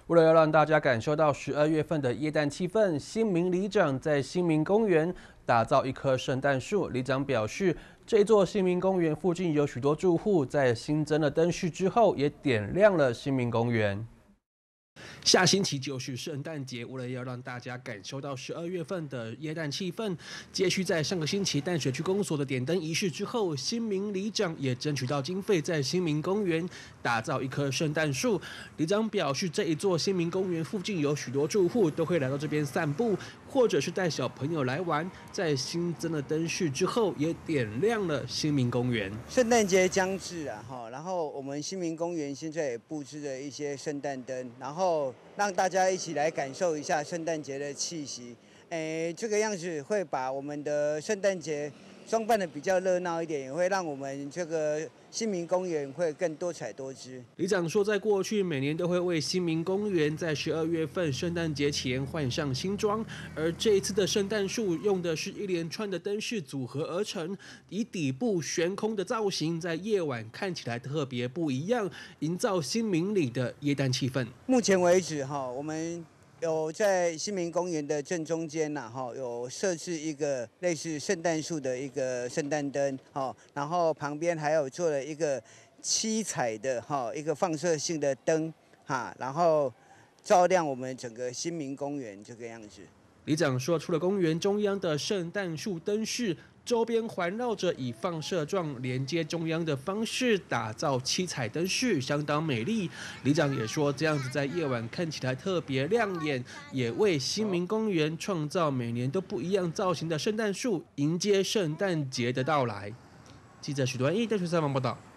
为了要让大家感受到12月份的耶诞气氛，新民里长在新民公园打造一棵圣诞树。里长表示，这座新民公园附近有许多住户，在新增了灯饰之后，也点亮了新民公园。下星期就是圣诞节，为了要让大家感受到12月份的耶诞气氛，接续在上个星期淡水区公所的点灯仪式之后，新民里长也争取到经费，在新民公园打造一棵圣诞树。里长表示，这一座新民公园附近有许多住户都会来到这边散步，或者是带小朋友来玩。在新增了灯饰之后，也点亮了新民公园。 圣诞节将至啊，然后我们新民公园现在也布置了一些圣诞灯，然后让大家一起来感受一下圣诞节的气息。这个样子会把我们的圣诞节装扮的比较热闹一点，也会让我们这个新民公园会更多彩多姿。 里长说，在过去每年都会为新民公园在12月份圣诞节前换上新装，而这一次的圣诞树用的是一连串的灯饰组合而成，以底部悬空的造型，在夜晚看起来特别不一样，营造新民里的耶诞气氛。 目前为止我们有在新民公园的正中间有设置一个类似圣诞树的一个圣诞灯，然后旁边还有做了一个七彩的一个放射性的灯，然后照亮我们整个新民公园这个样子。 里长说，除了公园中央的圣诞树灯饰，周边环绕着以放射状连接中央的方式打造七彩灯饰，相当美丽。里长也说，这样子在夜晚看起来特别亮眼，也为新民公园创造每年都不一样造型的圣诞树，迎接圣诞节的到来。记者许端义在台采访报道。